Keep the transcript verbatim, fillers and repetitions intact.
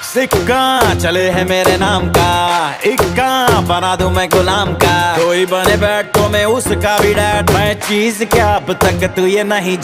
सिक्का चले है मेरे नाम का, इक्का बना दूं मैं गुलाम का। कोई बने बैठ तो मैं उसका भी डैड, मैं चीज क्या अब तक तू ये नहीं